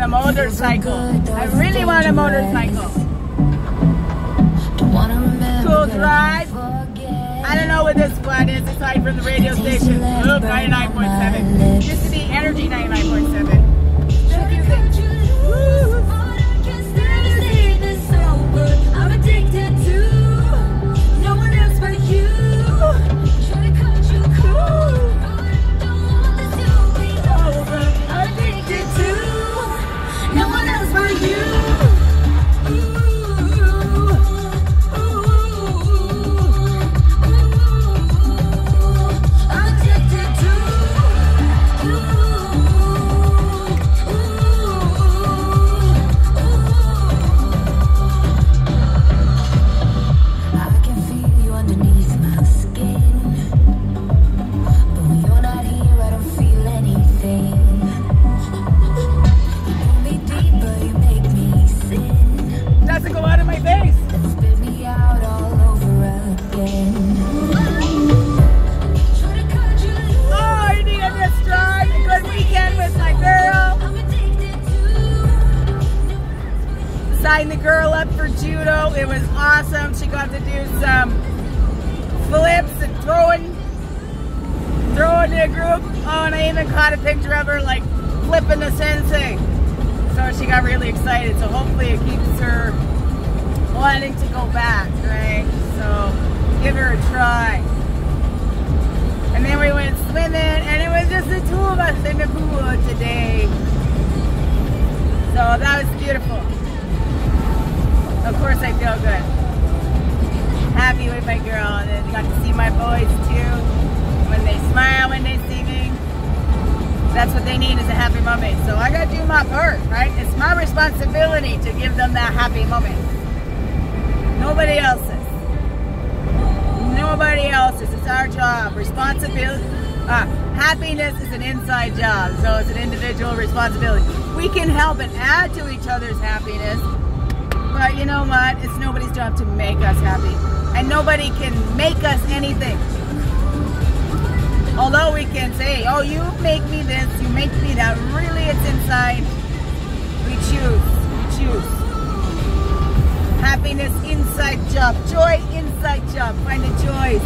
motorcycle. I really want a motorcycle. Cool drive. I don't know what this one is aside from the radio station. Look, 99.7. Used to be Energy 99.7. I'm addicted to no one else but you. Trying to cut you cool. I'm addicted to no one else but you. Signed the girl up for judo. It was awesome. She got to do some flips and throwing the group. Oh, and I even caught a picture of her like flipping the sensei. So she got really excited. So hopefully it keeps her wanting to go back, right? So give her a try. And then we went swimming, and it was just the two of us in the pool today. So that was beautiful. Of course I feel good. Happy with my girl, and then got to see my boys too. When they smile, when they see me, that's what they need is a happy moment. So I gotta do my part, right? It's my responsibility to give them that happy moment. Nobody else's. Nobody else's. It's our job. Responsibility. Happiness is an inside job, so it's an individual responsibility. We can help and add to each other's happiness. But you know what? It's nobody's job to make us happy. And nobody can make us anything. Although we can say, oh, you make me this, you make me that. Really, it's inside. We choose. We choose. Happiness, inside job. Joy, inside job. Find the joys.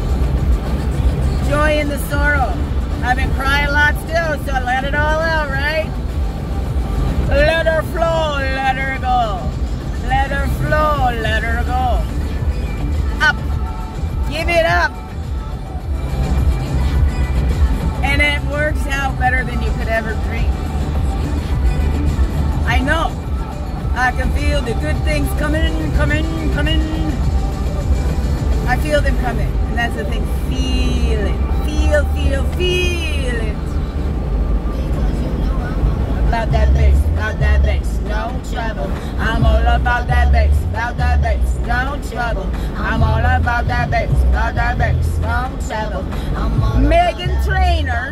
Joy in the sorrow. I've been crying a lot still, so let it all out, right? Let her flow, let her go. Let her flow, let her go. Up. Give it up. And it works out better than you could ever dream. I know. I can feel the good things coming, coming, coming. I feel them coming. And that's the thing. Feel it. Feel, feel, feel it. About that bass, no trouble. I'm all about that bass, no trouble. I'm all about that bass, no trouble. Megan Trainor,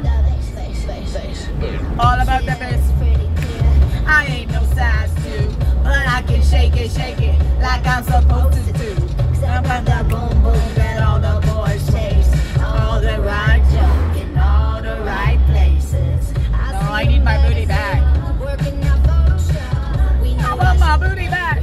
all about that bass. I ain't no size 2, but I can shake it like I'm supposed to do. I'm about that boom boom that all the boys chase, all the right junk in all the right places. Oh, I need my booty back. I want my booty back.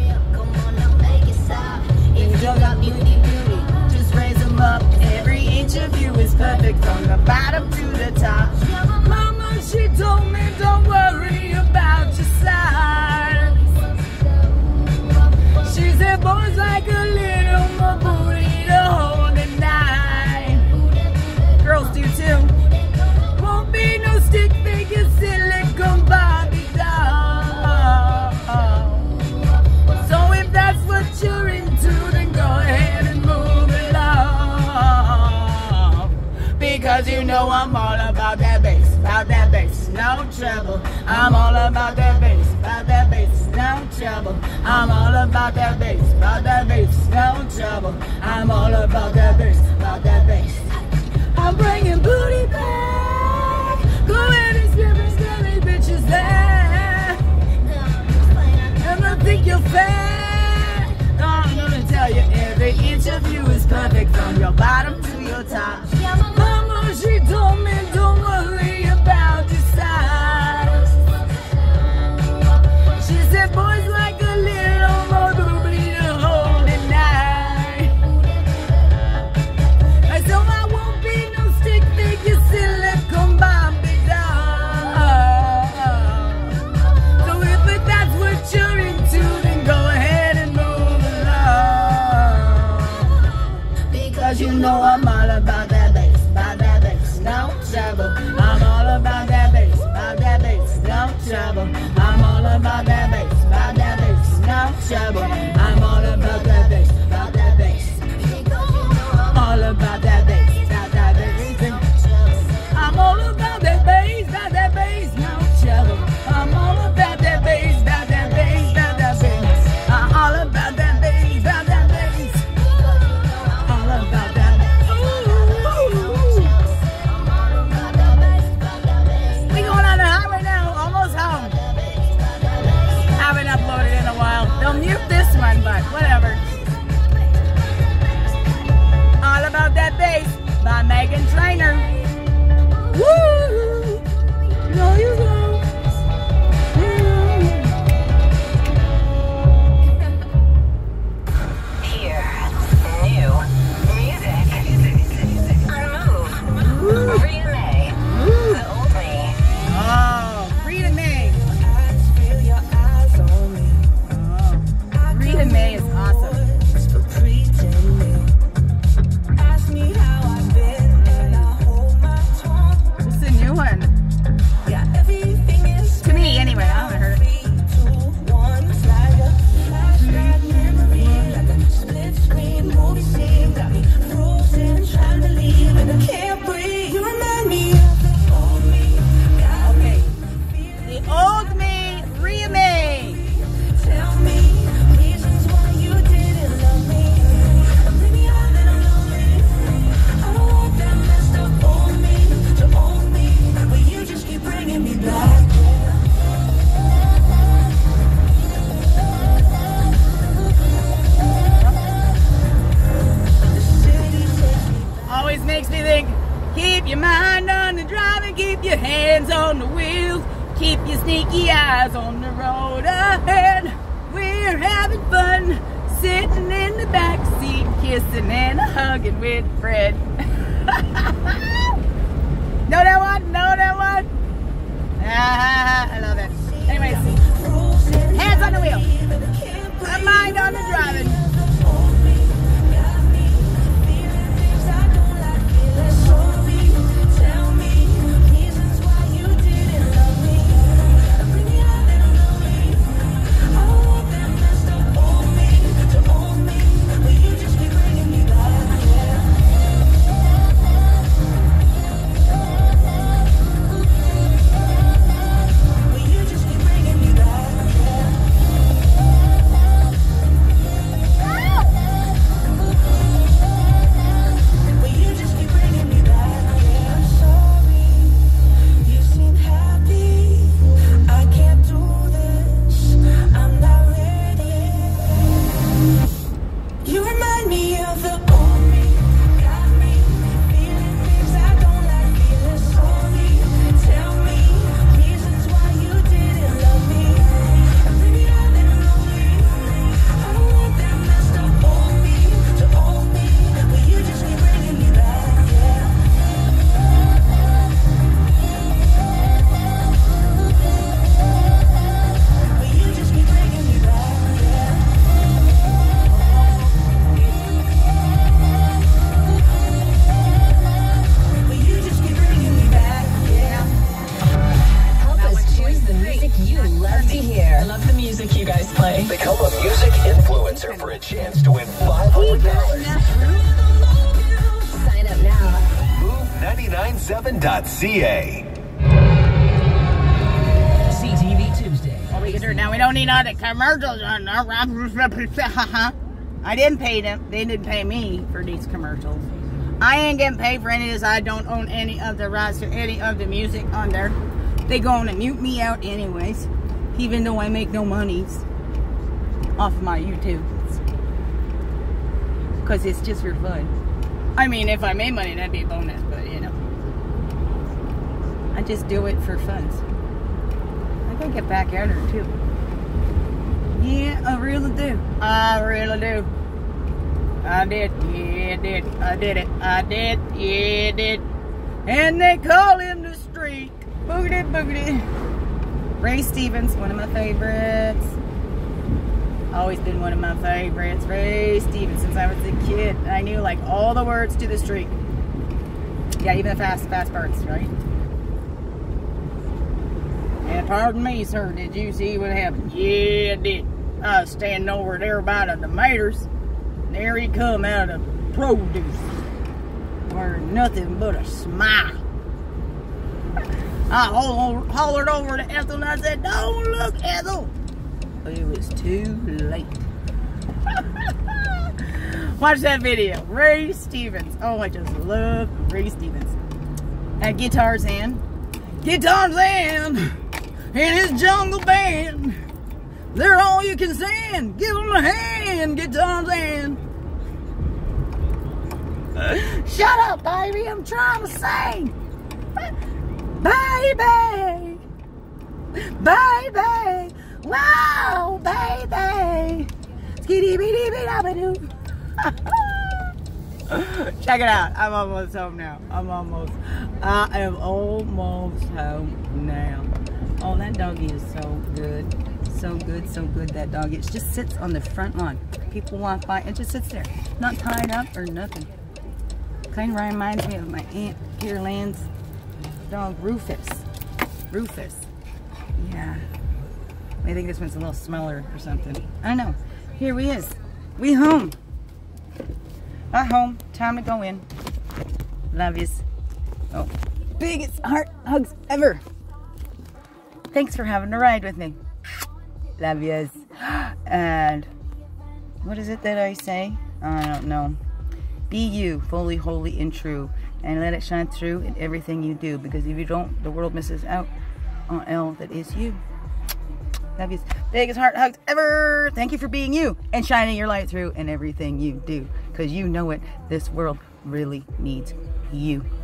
If you got beauty, just raise them up. Every inch of you is perfect from the bottom to the top. Mama, she told me don't worry about your size. She said boys like a little more booty to hold at night. Girls do too. Won't be no stick figure silicone Barbie doll. So if that's what you're into, then go ahead and move along. Because you know I'm all about that bass, no trouble. I'm all about that bass, no trouble. I'm all about that bass, no trouble. I'm all about that bass, I'm bringing booty back. Go ahead and scream these bitches there. And I think you're fat. I'm gonna tell you every inch of you is perfect from your bottom to your top. Mama, she told me don't worry about your size. know I'm all about that bass, no trouble. I'm all about that bass, no trouble. I'm all about that bass, no trouble. I'm all about that bass, all about that bass, I'm all about that bass, no trouble. I'm all about that bass, I'm all about that bass, all about that bass. We going on the highway now, almost home. Haven't uploaded in a while. They'll mute this one, but whatever. All About That Bass by Megan Trainor. Woo! No, you don't. Here, new music. Unmove. Rita May. The Old Me. Oh, Rita May. Rita May is awesome. It's a new one. To me, anyway. I haven't heard it. Okay. The Old Me, Rita May. Always makes me think, keep your mind on the drive and keep your hands on the wheels. Keep your sneaky eyes on the road ahead. We're having fun, sitting in the back seat, kissing and hugging with Fred. Know that one? Know that one? I love it. Anyways, hands on the wheel. A mind on the driving. Become a music influencer for a chance to win $500. Sign up now. Move997.ca. CTV Tuesday. What we can do now? We don't need all the commercials on there. I didn't pay them. They didn't pay me for these commercials. I ain't getting paid for any of this. I don't own any of the rights to any of the music on there. They going to mute me out anyways, even though I make no monies off my YouTube, because it's just for fun. I mean, if I made money, that'd be a bonus, but you know, I just do it for fun. I gotta get back out there too. Yeah, I really do. I really do. I did. Yeah, I did. I did it. I did. Yeah, I did. And they call him the street. Boogity, boogity. Ray Stevens, one of my favorites. Always been one of my favorites. Ray Stevens since I was a kid. I knew like all the words to the street. Yeah, even the fast parts, right? And pardon me, sir, did you see what happened? Yeah, I did. I was standing over there by the tomatoes. And there he come out of produce. Wearing nothing but a smile. I hollered over to Ethel and I said, "Don't look, Ethel." But it was too late. Watch that video. Ray Stevens. Oh, I just love Ray Stevens. At Guitars and his jungle band. They're all you can stand. Give them a hand, Guitars and. Shut up, baby. I'm trying to sing. Baby. Baby. Wow, baby. Skitty bitty bitty doo. Check it out. I'm almost home now. I am almost home now. Oh, that doggy is so good. So good, so good, that doggy. It just sits on the front lawn. People walk by, it just sits there. Not tied up or nothing. Kind of reminds me of my Aunt Pearland's dog, Rufus. Rufus. Yeah. I think this one's a little smaller or something. I don't know. Here we is. We home. At home. Time to go in. Love yous. Oh. Biggest heart hugs ever. Thanks for having a ride with me. Love yous. And what is it that I say? I don't know. Be you, fully, holy, and true. And let it shine through in everything you do. Because if you don't, the world misses out on all that is you. Love yous. Biggest heart hugs ever. Thank you for being you and shining your light through in everything you do. Because you know it. This world really needs you.